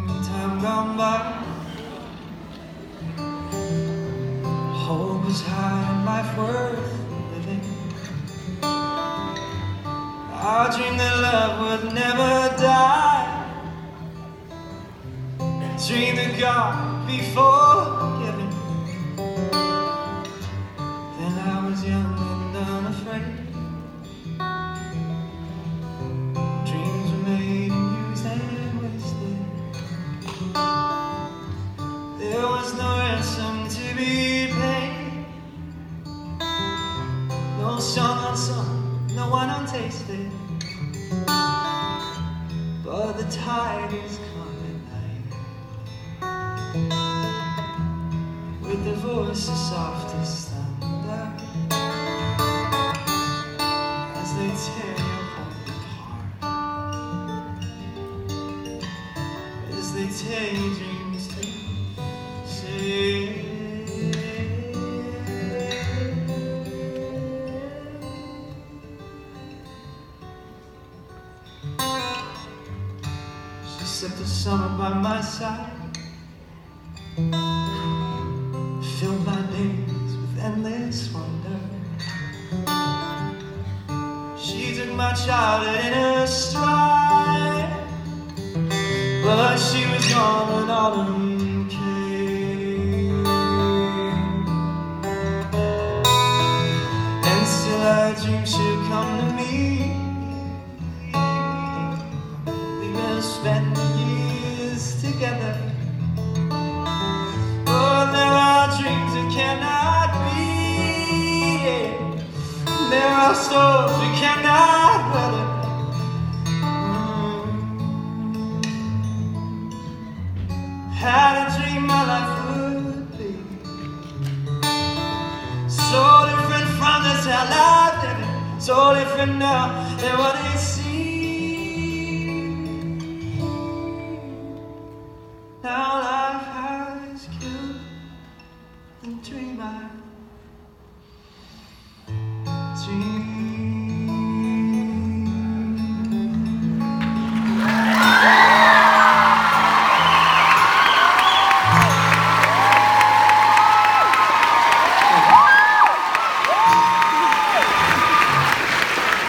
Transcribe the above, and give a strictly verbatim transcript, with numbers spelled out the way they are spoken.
time gone by. Hope was high and life worth living. I dreamed that love would never die. I dreamed that God would be forgiven. Then I was young and unafraid. Dreams were made and used and wasted. There was no ransom to be paid. No song unsung, no one untasted. But the tide is coming night, with the voice as soft as thunder, as they tear your heart apart, as they tear your dreams to shade. She set the summer by my side, filled my days with endless wonder. She took my childhood in her stride, but she was gone when autumn came. And still I dream she'll come to me. Spend years together. Oh, there are dreams that cannot be. There are storms we cannot weather. mm. Had a dream my life would be so different from this hell I've lived. So different now than what it's